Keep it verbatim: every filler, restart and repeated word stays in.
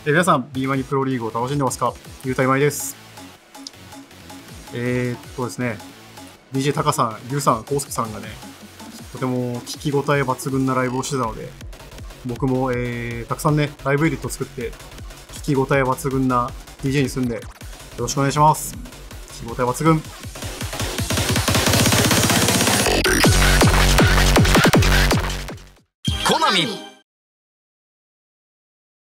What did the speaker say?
えー皆さん、ビーマニプロリーグを楽しんでますか？ゆうたいまいです。えー、っとですね、ディージェー タカさん、リュウさん、コウスケさんがね、とても聞き応え抜群なライブをしてたので、僕も、えー、たくさんね、ライブエディット作って、聞き応え抜群な ディージェー にするんで、よろしくお願いします。聞き応え抜群。 コナミ